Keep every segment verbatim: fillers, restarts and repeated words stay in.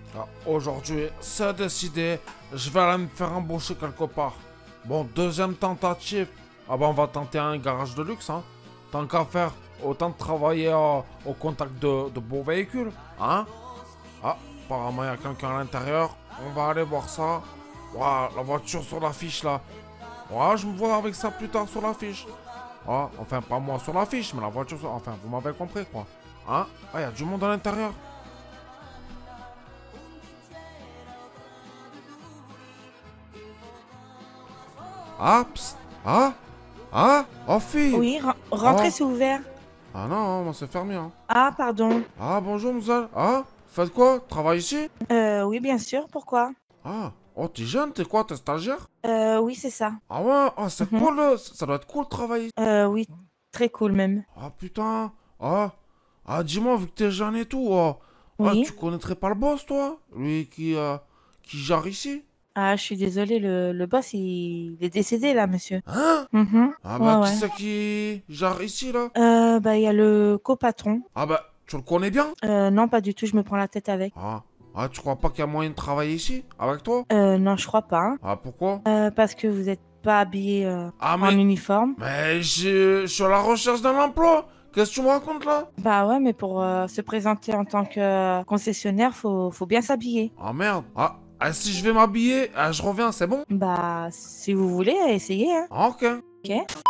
Ah, aujourd'hui, c'est décidé, je vais aller me faire embaucher quelque part. Bon, deuxième tentative. Ah bah on va tenter un garage de luxe, hein. Tant qu'à faire, autant travailler euh, au contact de, de beaux véhicules, hein. Ah, apparemment il y a quelqu'un à l'intérieur. On va aller voir ça. Ouah, la voiture sur l'affiche là. Ouais, je me vois avec ça plus tard sur l'affiche. Ah, enfin pas moi sur l'affiche, mais la voiture sur... Enfin, vous m'avez compris quoi. Hein. Ah, il y a du monde à l'intérieur. Ah, psst. Ah, ah, oh fille. Oui, re- rentrez, Oh. c'est ouvert. Ah non, moi c'est fermé, hein. Ah, pardon. Ah, bonjour, Moussa. Ah, faites quoi? Travaille ici? Euh, oui, bien sûr, pourquoi? Ah, oh, t'es jeune, t'es quoi? T'es stagiaire? Euh, oui, c'est ça. Ah ouais, ah, c'est Mhm. cool, euh, ça doit être cool de travailler. Euh, oui, très cool même. Ah, putain. Ah, ah, dis-moi, vu que t'es jeune et tout, ah, ah, Oui. tu connaîtrais pas le boss, toi? Lui qui, euh, qui gère ici? Ah, je suis désolée, le, le boss, il... il est décédé là, monsieur. Hein? Mhm. Ah Ouais, bah, qui ouais. c'est qui gère ici, là? Euh, bah, il y a le copatron. Ah bah, tu le connais bien? Euh, non, pas du tout, je me prends la tête avec. Ah, ah, tu crois pas qu'il y a moyen de travailler ici, avec toi? Euh, non, je crois pas, hein. Ah, pourquoi? Euh, parce que vous êtes pas habillé euh, Ah, en mais, uniforme. mais je je suis à la recherche d'un emploi. Qu'est-ce que tu me racontes, là? Bah ouais, mais pour euh, se présenter en tant que euh, concessionnaire, faut, faut bien s'habiller. Ah, merde. Ah, ah, si je vais m'habiller, ah, je reviens, c'est bon? Bah, si vous voulez, essayez, hein. Ah, ok. Ok.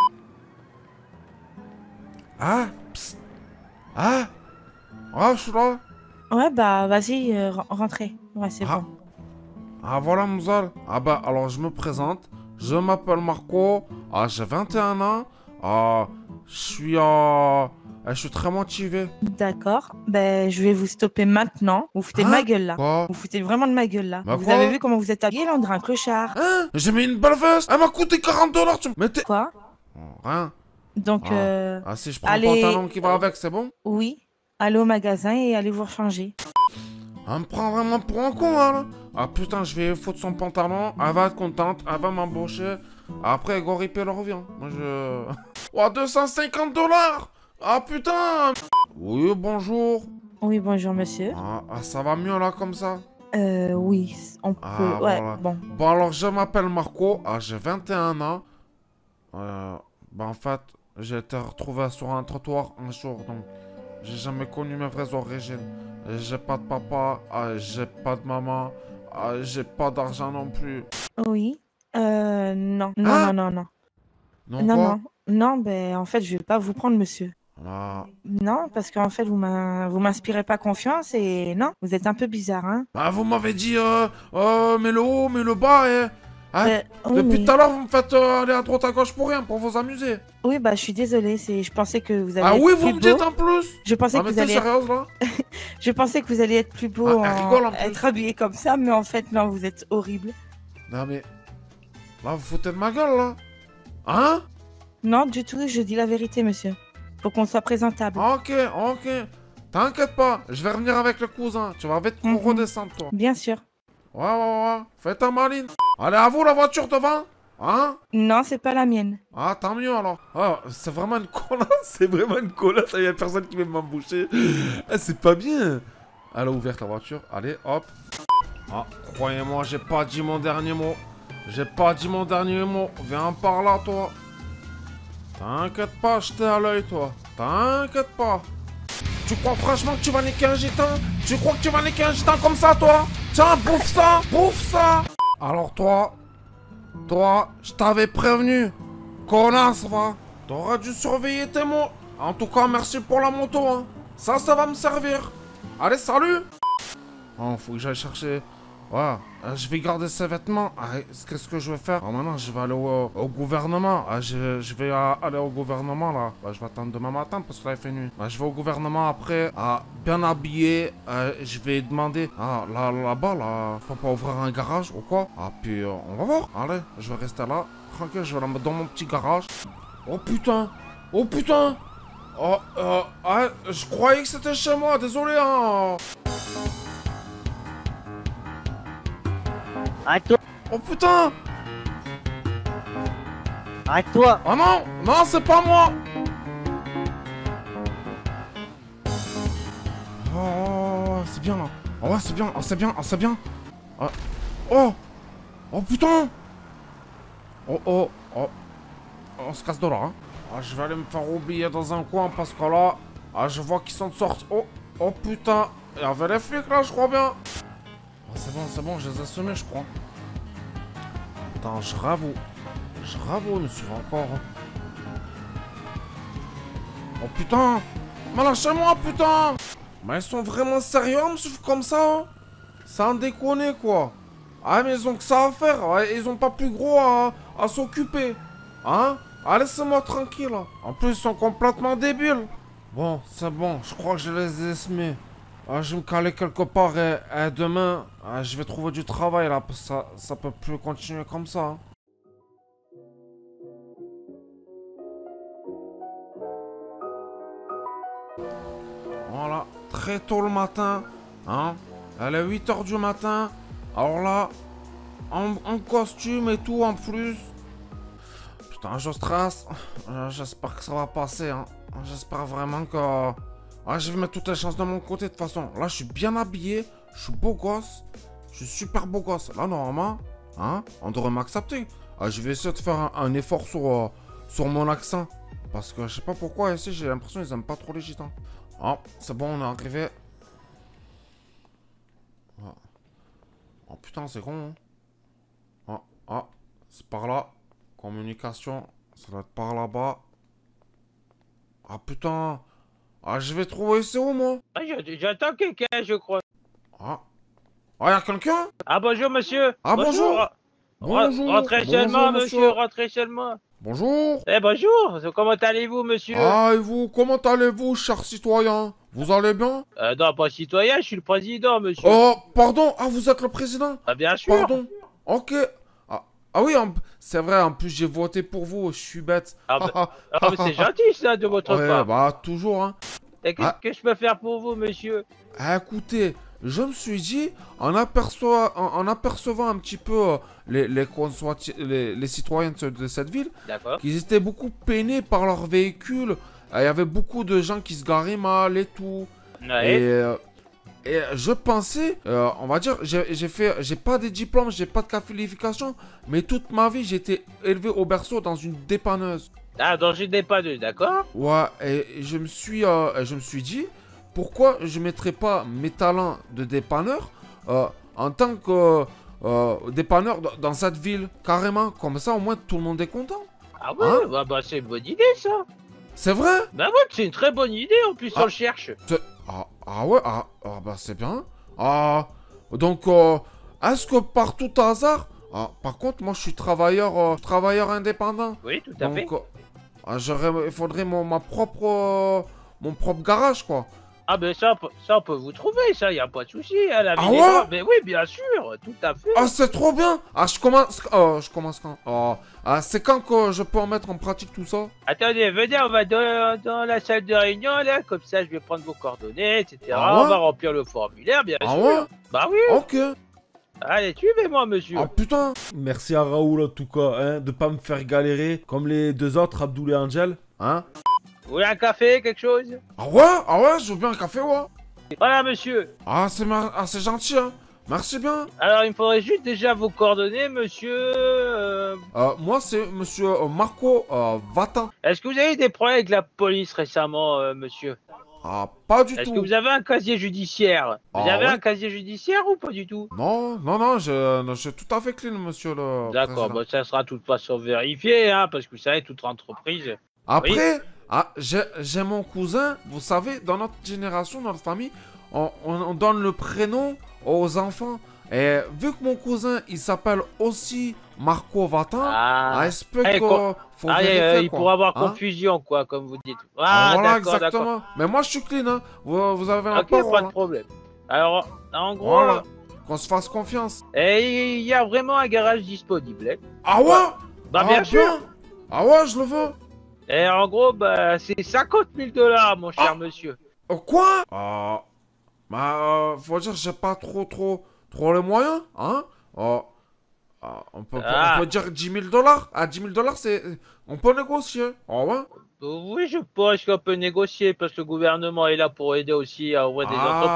Ah, psst. Ah, ah, je suis là. Ouais, bah, vas-y, euh, ren- rentrez. Ouais, c'est Ah, bon. ah, voilà, Mouzal. Ah bah, alors, je me présente. Je m'appelle Marco. Ah, j'ai vingt et un ans. Ah, je suis, euh, je suis très motivé. D'accord. Ben, je vais vous stopper maintenant. Vous foutez de Hein? ma gueule, là. Quoi? Vous foutez vraiment de ma gueule, là. Bah Vous quoi? avez vu comment vous êtes habillé, là? On dirait un clochard. Hein? J'ai mis une belle veste. Elle m'a coûté quarante dollars. Tu... Mais t'es... Quoi? Oh, rien. Donc, Ah. euh... Ah, si je prends allez... le pantalon qui va avec, c'est bon? Oui. Allez au magasin et allez vous rechanger. Elle me prend vraiment pour un con, hein, là. Ah putain, je vais foutre son pantalon, elle va être contente, elle va m'embaucher. Après, Gorip, elle revient. Moi, je... Oh, deux cent cinquante dollars. Ah putain. Oui, bonjour. Oui, bonjour, monsieur. Ah, ah, ça va mieux, là, comme ça? Euh, oui, on peut... Ah, ouais, voilà. bon. Bon, alors, je m'appelle Marco, ah, j'ai vingt et un ans. Euh, bah, en fait, j'ai été retrouvé sur un trottoir un jour, donc... J'ai jamais connu mes vraies origines. J'ai pas de papa, ah, j'ai pas de maman, ah, j'ai pas d'argent non plus. Oui. Euh, non. Non, Hein? non, non, non. Non, Non, quoi? non. Non, ben, en fait, je vais pas vous prendre, monsieur. Ah. Non, parce qu'en fait, vous m'in- vous m'inspirez pas confiance et non, vous êtes un peu bizarre, hein. Bah, vous m'avez dit, euh, euh, mais le haut, mais le bas, et... Hein? Ben, oui, Depuis mais- tout à l'heure, vous me faites euh, aller à droite à gauche pour rien, pour vous amuser. Oui, bah, je suis désolée, c'est... je pensais que vous alliez Ah être oui, plus vous me beau. dites en plus. Je pensais Ah, que mais vous t'es alliez être... sérieuse, là? Je pensais que vous alliez être plus beau Ah, elle en... rigole en plus. être habillé comme ça, mais en fait, non, vous êtes horrible. Non, mais... Là, vous foutez de ma gueule, là. Hein? Non, du tout, je dis la vérité, monsieur. Faut qu'on soit présentable. Ok, ok. T'inquiète pas, je vais revenir avec le cousin. Tu vas vite Mhm. redescendre, toi. Bien sûr. Ouais, ouais, ouais. Fais ta maline. Allez, à vous, la voiture devant. Hein? Non, c'est pas la mienne. Ah, tant mieux, alors. Ah, c'est vraiment une connasse. C'est vraiment une connasse. Il y a personne qui veut m'embaucher. Ah, c'est pas bien. Elle a ouvert la voiture. Allez, hop. Ah, croyez-moi, j'ai pas dit mon dernier mot. J'ai pas dit mon dernier mot. Viens par là, toi. T'inquiète pas, je t'ai à l'œil, toi. T'inquiète pas. Tu crois franchement que tu vas niquer un gitan? Tu crois que tu vas niquer un gitan comme ça, toi? Tiens, bouffe ça, bouffe ça. Alors toi, toi, je t'avais prévenu. Connasse, va. T'aurais dû surveiller tes mots. En tout cas, merci pour la moto, hein. Ça, ça va me servir. Allez, salut. Oh, faut que j'aille chercher... Ouais, euh, je vais garder ces vêtements. Ah, qu'est-ce que je vais faire? Ah, maintenant, je vais aller au, au gouvernement. Ah, je, je vais euh, aller au gouvernement, là. Bah, je vais attendre demain matin parce que là, il fait nuit. Bah, je vais au gouvernement après. Ah, bien habillé. Euh, je vais demander... Ah, là, là-bas, là... Faut pas ouvrir un garage ou quoi? Ah, puis euh, on va voir. Allez, je vais rester là. Tranquille, je vais la mettre dans mon petit garage. Oh, putain. Oh, putain. Oh, euh... Ah, je croyais que c'était chez moi. Désolé, hein. Arrête-toi! Oh, putain. Arrête-toi! Oh non! Non, c'est pas moi! Oh, c'est bien là. Oh, ouais, c'est bien, oh, c'est bien, oh, c'est bien. Ah. Oh. Oh, putain. Oh, oh, oh. On se casse de là, hein. Ah, je vais aller me faire oublier dans un coin parce que là... Ah, je vois qu'ils sont sortis. Oh, oh, putain. Il y avait les flics, là, je crois bien. Oh, c'est bon, c'est bon, je les ai semés, je crois. Attends, je ravoue. Je ravoue, ils me suivent encore. Oh, putain. Mais lâchez-moi, putain. Mais ils sont vraiment sérieux à me suivre comme ça, hein. Sans déconner, quoi. Ah, mais ils ont que ça à faire. Ouais, ils ont pas plus gros à, à s'occuper. Hein? Ah, laissez-moi tranquille. En plus, ils sont complètement débiles. Bon, c'est bon. Je crois que je les ai semés. Ah, je vais me caler quelque part et, et demain, ah, je vais trouver du travail, là. Parce que ça, ça peut plus continuer comme ça, hein. Voilà, très tôt le matin, hein. Elle est huit heures du matin. Alors là, en, en costume et tout en plus. Putain, je stresse. J'espère que ça va passer, hein. J'espère vraiment que... Ah, je vais mettre toutes les chances de mon côté de toute façon. Là, je suis bien habillé. Je suis beau gosse. Je suis super beau gosse. Là, normalement, hein, on devrait m'accepter. Ah, je vais essayer de faire un, un effort sur, euh, sur mon accent. Parce que je sais pas pourquoi ici, j'ai l'impression qu'ils aiment pas trop les gitans. Oh, c'est bon, on est arrivé. Oh, oh putain, c'est con, hein. Ah, ah, c'est par là. Communication, ça doit être par là-bas. Ah putain. Ah, je vais trouver, c'est où, moi? Ah, j'attends quelqu'un, je crois. Ah. Ah, y'a quelqu'un? Ah, bonjour, monsieur. Ah, bonjour. Bonjour. Rentrez seulement, monsieur. Rentrez seulement. Bonjour. Eh, bonjour. Comment allez-vous, monsieur? Ah, et vous, comment allez-vous, cher citoyen? Vous allez bien? Euh, non, pas citoyen, je suis le président, monsieur. Oh, pardon. Ah, vous êtes le président? Ah, bien sûr. Pardon. Ok. Ah, ah oui, c'est vrai, en plus, j'ai voté pour vous, je suis bête. Ah, bah, ah, mais c'est gentil, ça, de votre ouais, part. bah, toujours, hein. Et qu'est-ce ah. que je peux faire pour vous, monsieur? Ah, écoutez, je me suis dit, en, aperçoit, en, en apercevant un petit peu euh, les, les, les, les citoyens de, de cette ville, qu'ils étaient beaucoup peinés par leur véhicule. Il y avait beaucoup de gens qui se garaient mal et tout. Ouais. Et, euh, et je pensais, euh, on va dire, j'ai fait, j'ai pas de diplôme, j'ai pas de qualification, mais toute ma vie, j'ai été élevé au berceau dans une dépanneuse. Ah, dans une dépanneuse, d'accord? Ouais, et je me suis, euh, je me suis dit, pourquoi je mettrais pas mes talents de dépanneur euh, en tant que euh, dépanneur dans cette ville, carrément, comme ça au moins tout le monde est content. Ah ouais, hein? bah, bah c'est une bonne idée ça. C'est vrai? Bah ouais, c'est une très bonne idée, en plus ah, on le cherche. Ah, ah ouais, ah, ah bah c'est bien. Ah, donc euh, est-ce que par tout hasard, ah, par contre moi je suis travailleur, euh, travailleur indépendant. Oui, tout à donc, fait. Euh, il faudrait mon, ma propre, euh, mon propre garage quoi. Ah ben ça, ça on peut vous trouver, ça, y a pas de souci. Hein, la ah ouais? Mais oui, bien sûr, tout à fait. Ah c'est trop bien. Ah je commence, oh, je commence quand? Oh, ah, c'est quand que je peux en mettre en pratique tout ça? Attendez, venez, on va dans, dans la salle de réunion là, comme ça je vais prendre vos coordonnées, et cetera. Ah ouais? On va remplir le formulaire, bien ah sûr. Ouais? Bah oui. Ok. Allez, suivez-moi, monsieur. Ah putain. Merci à Raoul en tout cas, hein, de pas me faire galérer comme les deux autres, Abdoul et Angel, hein. Vous voulez un café, quelque chose? Ah ouais? Ah ouais, je veux bien un café, ouais. Voilà, monsieur. Ah, c'est ah, gentil, hein. Merci bien. Alors, il me faudrait juste déjà vos coordonnées, monsieur... Euh... Euh, moi, c'est monsieur euh, Marco euh, Vatan. Est-ce que vous avez eu des problèmes avec la police récemment, euh, monsieur? Ah, pas du tout. Est-ce que vous avez un casier judiciaire? Vous ah, avez ouais? un casier judiciaire ou pas du tout? Non, non, non, je, je suis tout à fait clean, monsieur le D'accord, bah, ça sera de toute façon vérifié, hein, parce que vous savez, toute entreprise... Après, oui. ah, j'ai mon cousin, vous savez, dans notre génération, dans notre famille, on, on, on donne le prénom aux enfants. Et vu que mon cousin, il s'appelle aussi Marco Vatan, ah, ah, il se peut eh, que faut ah, vérifier, euh, il quoi. pourra avoir hein? confusion, quoi, comme vous dites. Ah, Ah, voilà, d'accord, exactement. Mais moi, je suis clean, hein. Vous, vous avez un Ok, parole, pas de hein. problème. Alors, en gros... Voilà, qu'on se fasse confiance. Et il y a vraiment un garage disponible, hein. Ah ouais? Bah, ah, bien sûr. Ah ouais, je le veux. Et en gros, bah, c'est cinquante mille dollars, mon cher ah. monsieur. Euh, quoi? Ah, bah, euh, faut dire, j'ai pas trop, trop, trop les moyens, hein? Oh, ah, on, peut, ah. on peut dire dix mille dollars. À dix mille dollars, c'est, on peut négocier. Ah ouais? Oui, je pense qu'on peut négocier parce que le gouvernement est là pour aider aussi à ouvrir des ah. entreprises.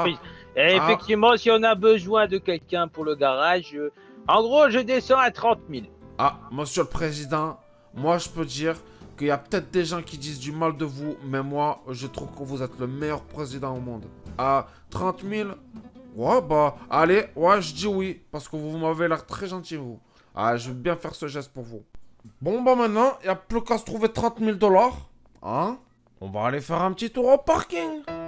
Et Ah. effectivement, si on a besoin de quelqu'un pour le garage, euh, en gros, je descends à trente mille. Ah, monsieur le président, moi je peux dire qu'il y a peut-être des gens qui disent du mal de vous, mais moi, je trouve que vous êtes le meilleur président au monde. À trente mille? Ouais, bah, allez, ouais, je dis oui, parce que vous m'avez l'air très gentil, vous. Ah, je vais bien faire ce geste pour vous. Bon, bah maintenant, il n'y a plus qu'à se trouver trente mille dollars. Hein? On va aller faire un petit tour au parking.